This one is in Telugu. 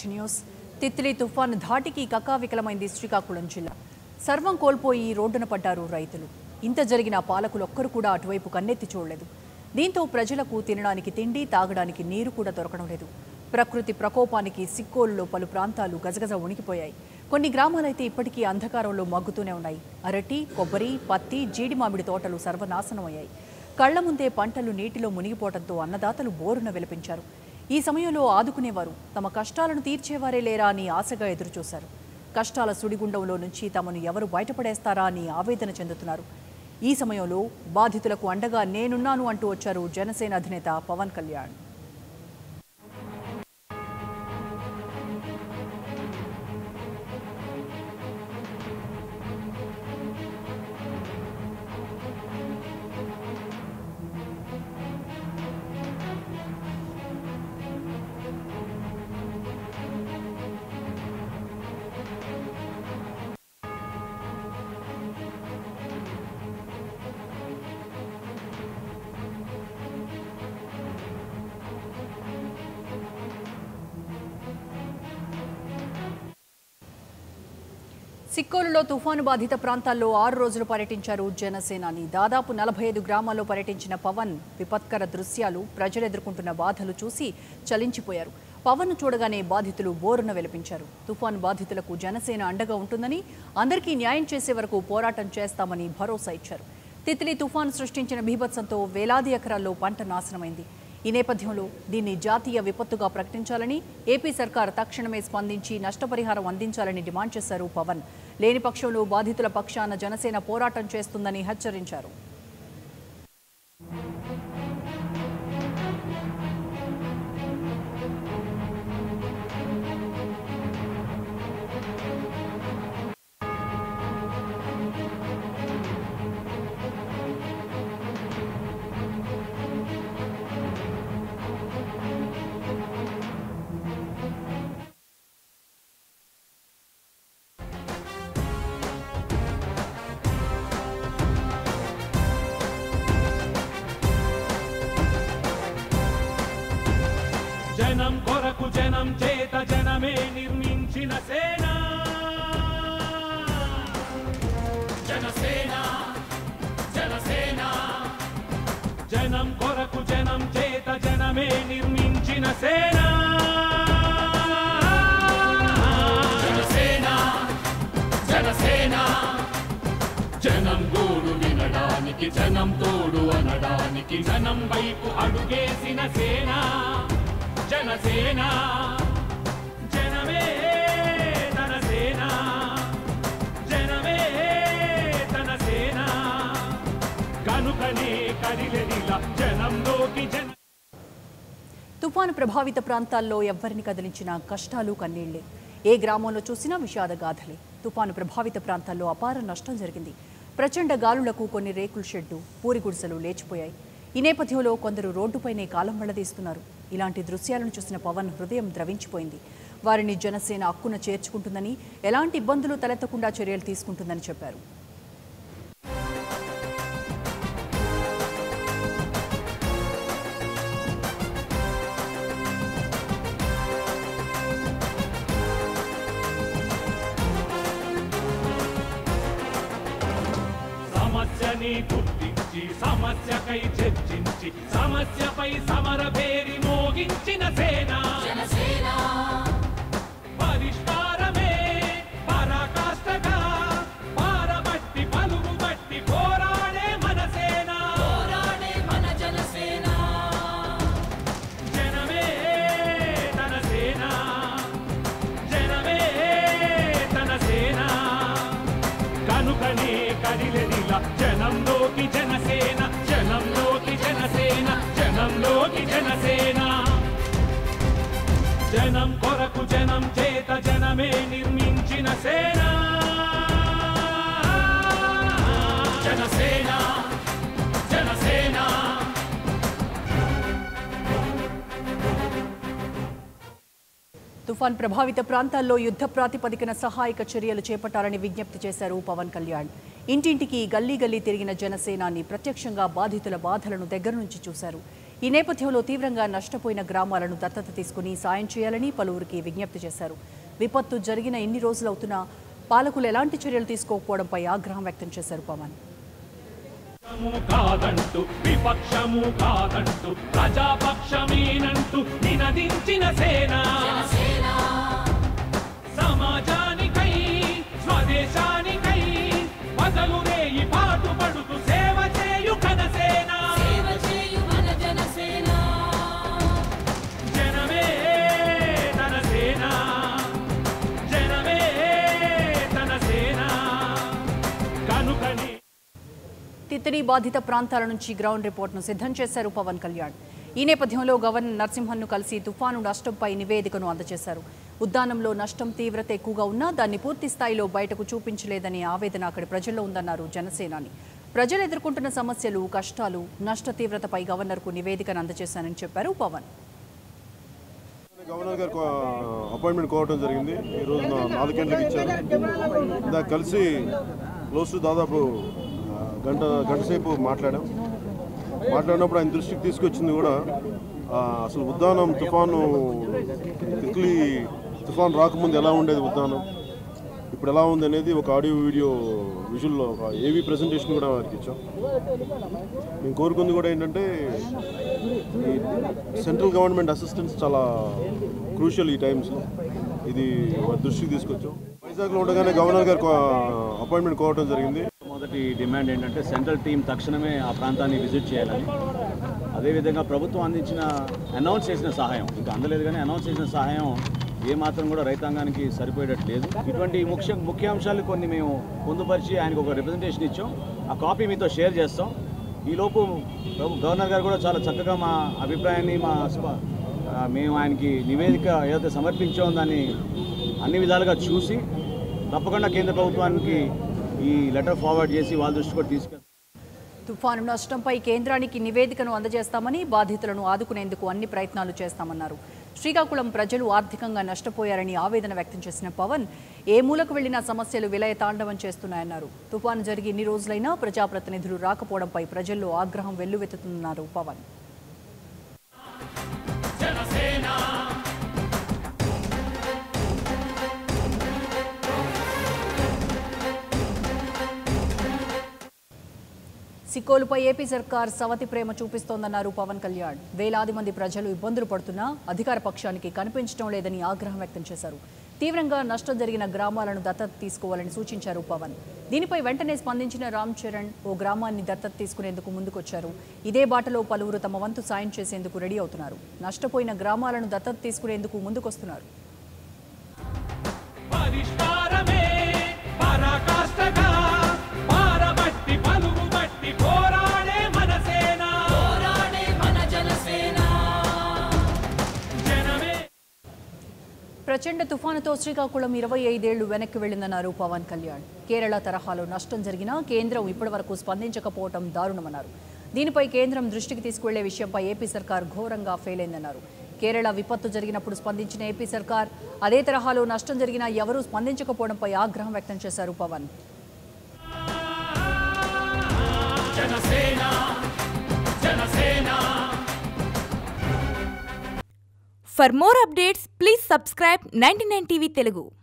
To news. తిత్లీ తుఫాను ధాటికి కకావికలమైంది శ్రీకాకుళం జిల్లా. సర్వం కోల్పోయి రోడ్డున పడ్డారు రైతులు. ఇంత జరిగిన పాలకులు ఒక్కరు కూడా అటువైపు కన్నెత్తి చూడలేదు. దీంతో ప్రజలకు తినడానికి తిండి, తాగడానికి నీరు కూడా దొరకడం లేదు. ప్రకృతి ప్రకోపానికి సిక్కోలులో పలు ప్రాంతాలు గజగజ ఉనికిపోయాయి. కొన్ని గ్రామాలైతే ఇప్పటికీ అంధకారంలో మగ్గుతూనే ఉన్నాయి. అరటి, కొబ్బరి, పత్తి, జీడి మామిడి తోటలు సర్వనాశనమయ్యాయి. కళ్ల ముందే పంటలు నీటిలో మునిగిపోవడంతో అన్నదాతలు బోరున విలపించారు. ఈ సమయంలో ఆదుకునేవారు, తమ కష్టాలను తీర్చేవారే లేరా అని ఆశగా ఎదురుచూశారు. కష్టాల సుడిగుండంలో నుంచి తమను ఎవరు బయటపడేస్తారా అని ఆవేదన చెందుతున్నారు. ఈ సమయంలో బాధితులకు అండగా నేనున్నాను అంటూ వచ్చారు జనసేన అధినేత పవన్ కళ్యాణ్. సిక్కోలులో తుఫాను బాధిత ప్రాంతాల్లో 6 రోజులు పర్యటించారు జనసేనాని. దాదాపు 45 గ్రామాల్లో పర్యటించిన పవన్ విపత్కర దృశ్యాలు, ప్రజలు ఎదుర్కొంటున్న బాధలు చూసి చలించిపోయారు. పవన్ను చూడగానే బాధితులు బోరున విలపించారు. తుఫాను బాధితులకు జనసేన అండగా ఉంటుందని, అందరికీ న్యాయం చేసే వరకు పోరాటం చేస్తామని భరోసా ఇచ్చారు. తిత్లీ తుఫాను సృష్టించిన బీభత్సంతో వేలాది ఎకరాల్లో పంట నాశనమైంది. ఈ నేపథ్యంలో దీన్ని జాతీయ విపత్తుగా ప్రకటించాలని, ఏపీ సర్కార్ తక్షణమే స్పందించి నష్టపరిహారం అందించాలని డిమాండ్ చేశారు పవన్. లేని పక్షంలో బాధితుల పక్షాన జనసేన పోరాటం చేస్తుందని హెచ్చరించారు. జనం కొరకు జనం చేత జనమే నిర్మించిన సేన జనసేన జనసేన. జనం కొరకు జనం చేత జనమే నిర్మించిన సేన జనసేన జనసేన. జనం గోడు వినడానికి, జనం తోడు అనడానికి, జనం వైపు అడుగేసిన సేన జనసేన. జనమే తన సేన, జనమే తన సేన. కనుకనే కదిలెదిలా జనంలోకి జన. తుఫాను ప్రభావిత ప్రాంతాల్లో ఎవ్వరిని కదిలించినా కష్టాలు, కన్నీళ్లే. ఏ గ్రామంలో చూసినా విషాద గాథలే. తుఫాను ప్రభావిత ప్రాంతాల్లో అపార నష్టం జరిగింది. ప్రచండ గాలులకు కొన్ని రేకుల షెడ్డు, పూరి గుడిసెలు లేచిపోయాయి. ఈ నేపథ్యంలో కొందరు రోడ్డుపైనే కాలం వెళ్లదీస్తున్నారు. ఇలాంటి దృశ్యాలను చూసిన పవన్ హృదయం ద్రవించిపోయింది. వారిని జనసేన హక్కున చేర్చుకుంటుందని, ఎలాంటి ఇబ్బందులు తలెత్తకుండా చర్యలు తీసుకుంటుందని చెప్పారు. సమస్యని గుర్తించి, సమస్యకై చర్చించి, సమస్యపై సమర పేరి మోగించిన సేన జనసేన. పరిష్కారమే పరాకాష్ఠగా పారబట్టి పలుగుబట్టి పోరాడే మన సేన, పోరాడే మన జనసేన. జనమే తన సేన, జనమే తన సేన. కనుకనే కదిలెదిలా జనంలోకి జనసేన, జనంలోకి జనసేన, జనంలోకి జనసేన. జనం కొరకు జనం చేత జనమే నిర్మించిన సేన జనసేన జనసేన. తుఫాన్ ప్రభావిత ప్రాంతాల్లో యుద్ధ ప్రాతిపదికన సహాయక చర్యలు చేపట్టాలని విజ్ఞప్తి చేశారు పవన్ కళ్యాణ్. ఇంటింటికి గల్లీ గల్లీ తిరిగిన జనసేనాని ప్రత్యక్షంగా బాధితుల బాధలను దగ్గర నుంచి చూశారు. ఈ నేపథ్యంలో తీవ్రంగా నష్టపోయిన గ్రామాలను దత్తత తీసుకుని సాయం చేయాలని పలువురికి విజ్ఞప్తి చేశారు. విపత్తు జరిగిన ఎన్ని రోజులవుతున్నా పాలకులు ఎలాంటి చర్యలు తీసుకోకపోవడంపై ఆగ్రహం వ్యక్తం చేశారు పవన్. కాదంటూ విపక్షము కాదంటూ ప్రజాపక్షమేనంటూ నినదించిన సేన సమాజానికై స్వదేశానికై బదలు రేయి పాటుపడుతూ సేవ చేయు జనసేన జనమే తన సేన జనమే తన సేన కనుకని తిత్లీ బాధిత ప్రాంతాల నుంచి గ్రౌండ్ రిపోర్ట్ను సిద్ధం చేశారు పవన్ కళ్యాణ్. ఈ నేపథ్యంలో గవర్నర్ నరసింహన్ను కలిసి తుఫాను నష్టంపై నివేదికను అందజేశారు. ఉద్దానంలో నష్టం తీవ్రత ఎక్కువగా ఉన్నా దాన్ని పూర్తి స్థాయిలో బయటకు చూపించలేదని ఆవేదన అక్కడి ప్రజల్లో ఉందన్నారు జనసేనాని. ప్రజలు ఎదుర్కొంటున్న సమస్యలు, కష్టాలు, నష్ట తీవ్రతపై గవర్నర్కు నివేదికను అందజేశానని చెప్పారు పవన్. గవర్నర్ గారికి అపాయింట్మెంట్ కోవడం జరిగింది. ఈ రోజు 4 గంటలకు ఇచ్చారు. ఇందాక కలిసి క్లోజ్ దాదాపు గంట సేపు మాట్లాడినప్పుడు ఆయన దృష్టికి తీసుకొచ్చింది కూడా అసలు ఉద్దానం తిత్లీ తుఫాన్ రాకముందు ఎలా ఉండేది, ఉద్దానం ఇప్పుడు ఎలా ఉంది అనేది ఒక ఆడియో వీడియో విజువల్లో ఒక ఏవీ ప్రెజెంటేషన్ కూడా వారికి ఇచ్చాం. మేము కోరుకుంది కూడా ఏంటంటే ఈ సెంట్రల్ గవర్నమెంట్ అసిస్టెన్స్ చాలా క్రూషియల్ ఈ టైమ్స్లో. ఇది వారి దృష్టికి తీసుకొచ్చాం. వైజాగ్లో ఉండగానే గవర్నర్ గారికి అపాయింట్మెంట్ కోవడం జరిగింది. మొదటి డిమాండ్ ఏంటంటే సెంట్రల్ టీం తక్షణమే ఆ ప్రాంతాన్ని విజిట్ చేయాలని, అదేవిధంగా ప్రభుత్వం అనౌన్స్ చేసిన సహాయం ఇంకా అందలేదు, కానీ అనౌన్స్ చేసిన సహాయం ఏమాత్రం కూడా రైతాంగానికి సరిపోయేటట్టు లేదు. ఇటువంటి ముఖ్య అంశాలు కొన్ని మేము పొందుపరిచి ఆయనకు ఒక రిప్రజెంటేషన్ ఇచ్చాం. ఆ కాపీ మీతో షేర్ చేస్తాం. ఈలోపు గవర్నర్ గారు కూడా చాలా చక్కగా మా అభిప్రాయాన్ని మేము ఆయనకి నివేదిక ఏదైతే సమర్పించామో దాన్ని అన్ని విధాలుగా చూసి తప్పకుండా కేంద్ర ప్రభుత్వానికి ఈ లెటర్ ఫార్వర్డ్ చేసి వాళ్ళ దృష్టి కూడా తీసుకెళ్తాం. తుఫాను నష్టంపై కేంద్రానికి నివేదికను అందజేస్తామని, బాధితులను ఆదుకునేందుకు అన్ని ప్రయత్నాలు చేస్తామన్నారు. శ్రీకాకుళం ప్రజలు ఆర్థికంగా నష్టపోయారని ఆవేదన వ్యక్తం చేసిన పవన్ ఏ మూలకు వెళ్లినా సమస్యలు విలయ తాండవం చేస్తున్నాయన్నారు. తుఫాను జరిగి ఎన్ని రోజులైనా ప్రజాప్రతినిధులు రాకపోవడంపై ప్రజల్లో ఆగ్రహం వెల్లువెత్తుతున్నారు పవన్. సిక్కోలుపై ఏపీ సర్కార్ సవతి ప్రేమ చూపిస్తోందన్నారు పవన్ కళ్యాణ్. వేలాది మంది ప్రజలు ఇబ్బందులు పడుతున్నా అధికార పక్షానికి కనిపించడం లేదని ఆగ్రహం వ్యక్తం చేశారు. తీవ్రంగా నష్టం జరిగిన గ్రామాలను దత్తత తీసుకోవాలని సూచించారు పవన్. దీనిపై వెంటనే స్పందించిన రామ్ చరణ్ ఓ గ్రామాన్ని దత్తత తీసుకునేందుకు ముందుకొచ్చారు. ఇదే బాటలో పలువురు తమ వంతు సాయం చేసేందుకు రెడీ అవుతున్నారు. నష్టపోయిన గ్రామాలను దత్తత తీసుకునేందుకు ముందుకొస్తున్నారు. ప్రచండ తుఫానుతో శ్రీకాకుళం 25 ఏళ్లు వెనక్కి వెళ్లిందన్నారు పవన్ కళ్యాణ్. కేరళ తరహాలో నష్టం జరిగినా కేంద్రం ఇప్పటివరకు స్పందించకపోవడం దారుణమన్నారు. దీనిపై కేంద్రం దృష్టికి తీసుకువెళ్లే విషయంపై ఏపీ సర్కార్ ఘోరంగా ఫెయిల్ అయిందన్నారు. కేరళ విపత్తు జరిగినప్పుడు స్పందించిన ఏపీ సర్కార్ అదే తరహాలో నష్టం జరిగినా ఎవరూ స్పందించకపోవడంపై ఆగ్రహం వ్యక్తం చేశారు Pawan. For more updates, please subscribe 99 TV Telugu.